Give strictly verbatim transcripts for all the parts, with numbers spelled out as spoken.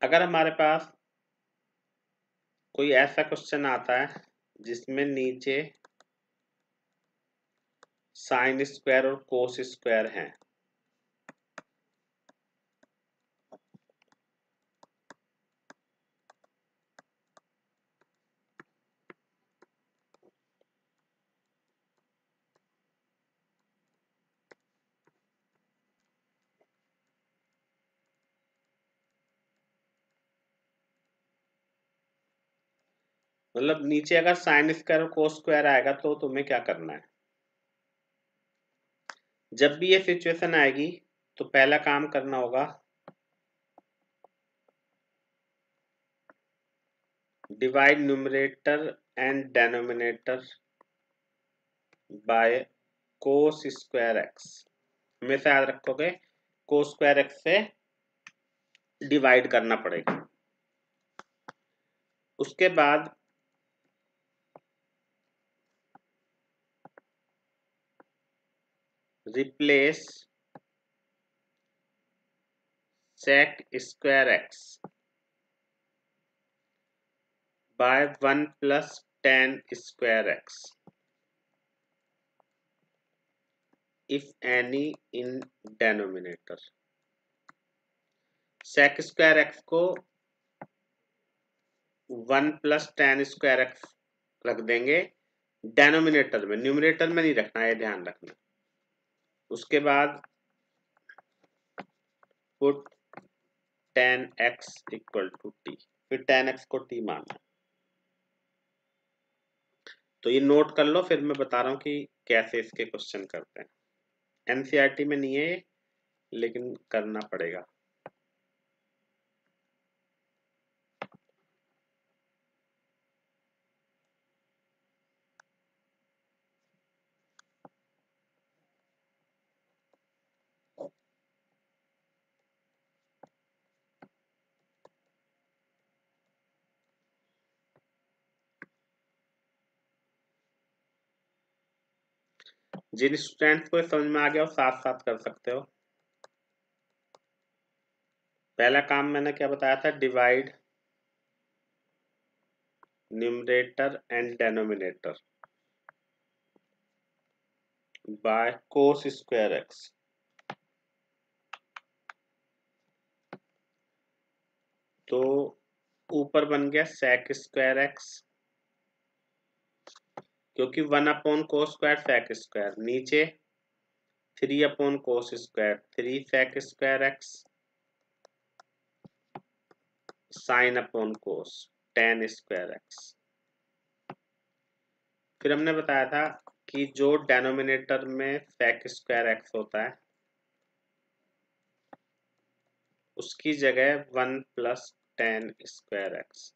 अगर हमारे पास कोई ऐसा क्वेश्चन आता है जिसमें नीचे साइन स्क्वायर और कोस स्क्वायर हैं, मतलब नीचे अगर साइन स्क्वायर और कोस स्क्वायर आएगा तो तुम्हें क्या करना है। जब भी ये सिचुएशन आएगी तो पहला काम करना होगा, divide numerator and denominator by cos square x. हमेशा याद रखोगे कोस स्क्वायर एक्स से डिवाइड करना पड़ेगा। उसके बाद replace sec square x by one plus tan square x if any in denominator. Sec square x को one plus tan square x रख देंगे डेनोमिनेटर में, न्यूमरेटर में नहीं रखना है, ध्यान रखना। उसके बाद put tan x equal to t, फिर टेन एक्स को टी मानना। तो ये नोट कर लो, फिर मैं बता रहा हूँ कि कैसे इसके क्वेश्चन करते हैं। एनसीईआरटी में नहीं है लेकिन करना पड़ेगा। जिन स्टूडेंट्स को समझ में आ गया वो साथ साथ कर सकते हो। पहला काम मैंने क्या बताया था, divide numerator and denominator by cos square x. तो ऊपर बन गया सेक स्क्वायर एक्स, क्योंकि one upon cos square sec square, नीचे three upon cos square three sec square x sine upon cos tan square x. फिर हमने बताया था कि जो डेनोमिनेटर में सेक स्क्वायर एक्स होता है उसकी जगह one plus tan square x.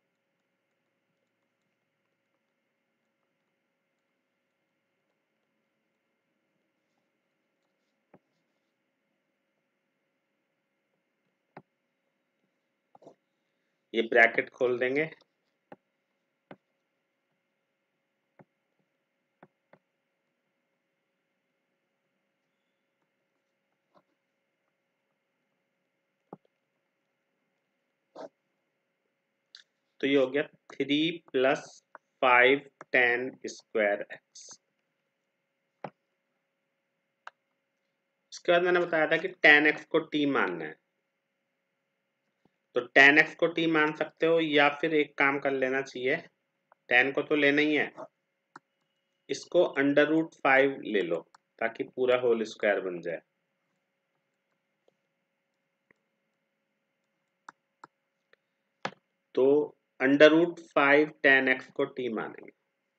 ये ब्रैकेट खोल देंगे, तो ये हो गया three plus five tan square x. इसके बाद मैंने बताया था कि टेन एक्स को टी मानना है, तो टेन एक्स को टी मान सकते हो, या फिर एक काम कर लेना चाहिए, टेन को तो लेना ही है, इसको अंडर रूट फाइव ले लो ताकि पूरा होल स्क्वायर बन जाए। तो under root five tan x को टी मानेंगे।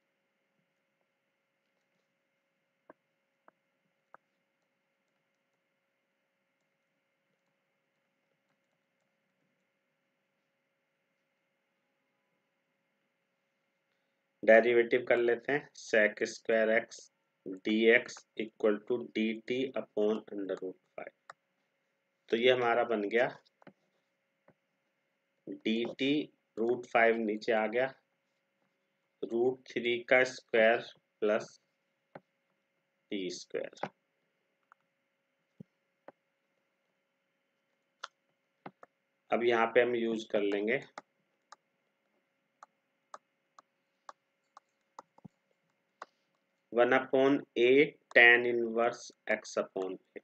डेरिवेटिव कर लेते हैं, sec square x d x equal to d t upon under root five. तो ये हमारा बन गया डी टी, रूट फाइव नीचे आ गया, रूट थ्री का स्क्वायर प्लस टी स्क्वायर। अब यहाँ पे हम यूज कर लेंगे one upon a tan inverse x upon a.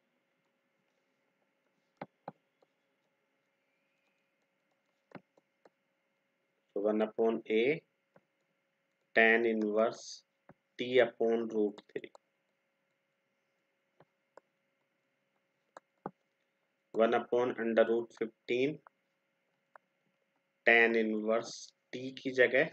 तो one upon a tan inverse t upon root three, one upon under root fifteen tan inverse t की जगह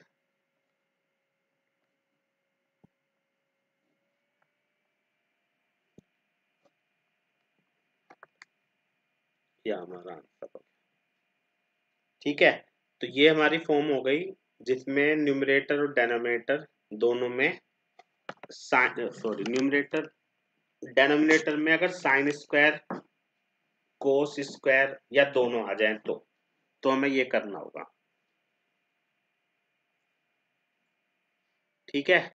या हमारा आंसर हो। ठीक है, तो ये हमारी फॉर्म हो गई जिसमें न्यूमरेटर और डेनोमिनेटर दोनों में सॉरी न्यूमरेटर डेनोमिनेटर में अगर साइन स्क्वायर कोस स्क्वायर या दोनों आ जाए तो तो हमें ये करना होगा। ठीक है,